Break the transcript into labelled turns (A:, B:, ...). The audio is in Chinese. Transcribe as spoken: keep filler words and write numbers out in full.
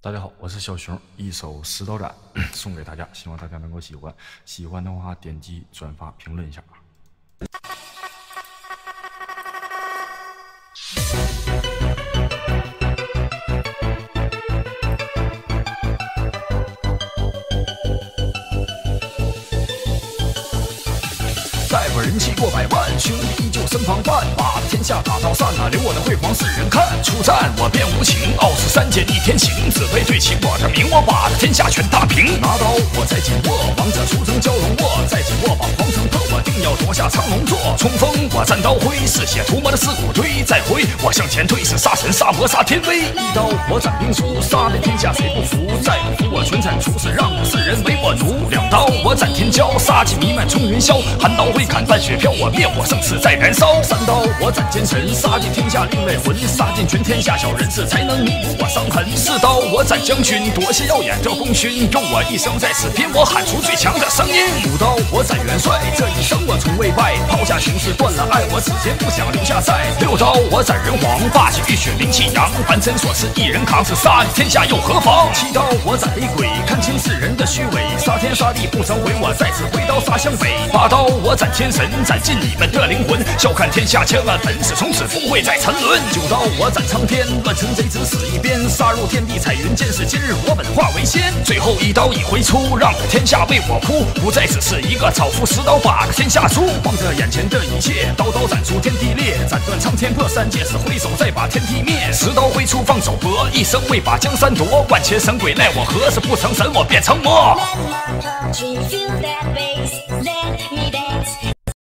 A: 大家好，我是小熊，一首《石头斩》送给大家，希望大家能够喜欢。喜欢的话，点击转发、评论一下。再不人气过百万，兄弟依旧身旁伴，把天下打到散啊，留我的辉煌世人看。出战我便无情，傲视三界逆天行，只为对齐我的名，我把这天下全打平。拿刀我在紧握，王者出征蛟龙卧，在紧握把皇城破，我定要夺下苍龙座。冲锋我战刀挥，嗜血屠魔的尸骨堆，再回我向前推，是杀神杀魔杀天威。一刀我斩兵书，杀遍天下谁不服？再不服我全铲除，是让世人为我奴。两刀我斩天骄，杀气弥漫冲云霄，寒刀挥砍半雪飘，我灭火盛世在燃烧。三刀我斩奸臣，杀尽天下另类魂，杀尽全天下小人士，才能弥补我伤痕。四刀我斩将军，夺下耀眼的功勋，用我一生在此拼，我喊出最强的声音。五刀我斩元帅，这一生我从未败，抛下雄势断了爱，我此间不想留下债。六刀我斩人皇，霸气浴血灵气扬，凡尘所赐一人扛，是杀天下又何妨？七刀我斩厉鬼，看清世人的虚伪，杀天杀地不成回，我再次挥刀杀向北。八刀我斩天神，斩尽你们的灵魂，笑看天下千万本事，从此不会再沉沦。九刀我斩苍天，乱臣贼子死一边，杀入天地彩云间，是今日我本化为仙。最后一刀已挥出，让天下为我哭，不再只是一个草夫，十刀把个天下诛。望着眼前的一切，刀刀斩出天地裂，斩断苍天破三界，是挥手再把天地灭。十刀挥出放手搏，一生为把江山夺，万千神鬼奈我何，是不成神我变成魔。Let